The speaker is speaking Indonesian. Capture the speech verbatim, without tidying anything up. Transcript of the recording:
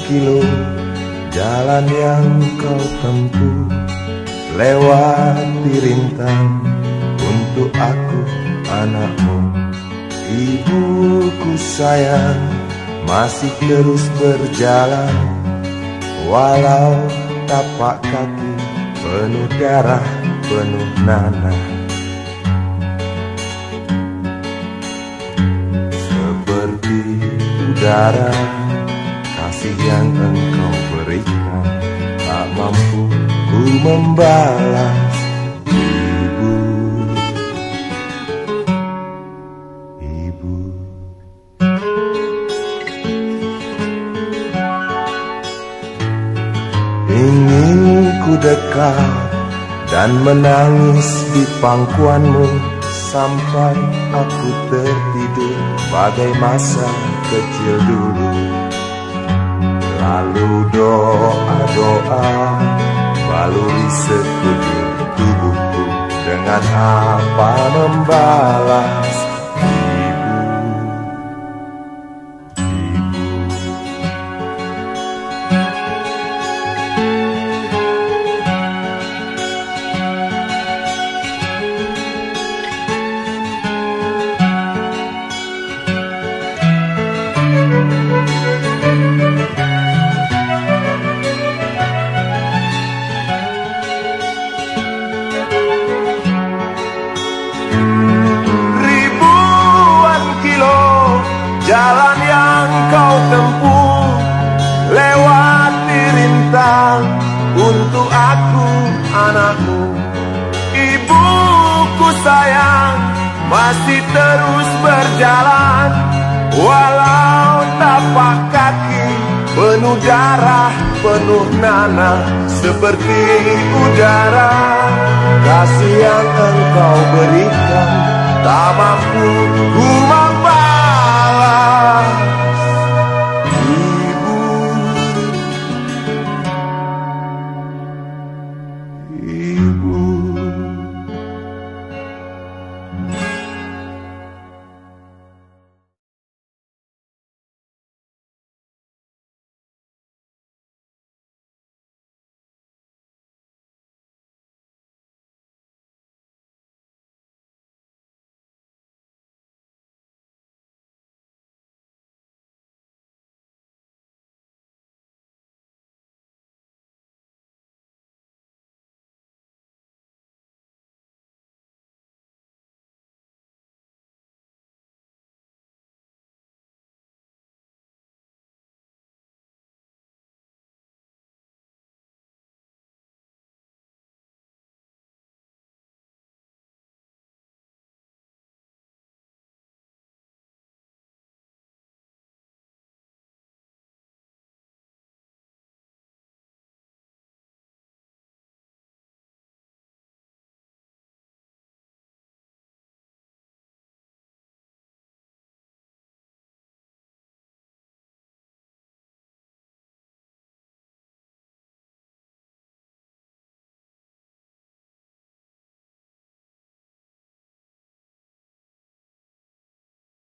kilo jalan yang kau tempuh, lewati rintang untuk aku anakmu. Ibuku sayang masih terus berjalan, walau tapak kaki penuh darah, penuh nanah. Seperti udara kasih yang engkau berikan, tak mampu ku membalas. Ibu, ibu. Ingin ku dekat dan menangis di pangkuanmu sampai aku tertidur bagai masa kecil dulu. Lalu doa-doa baluri sekujur tubuhku, dengan apa membalas. Jalan yang kau tempuh, lewati rintang untuk aku anakmu. Ibuku sayang masih terus berjalan, walau tapak kaki penuh darah, penuh nanah. Seperti udara kasih yang engkau berikan, tak mampu ku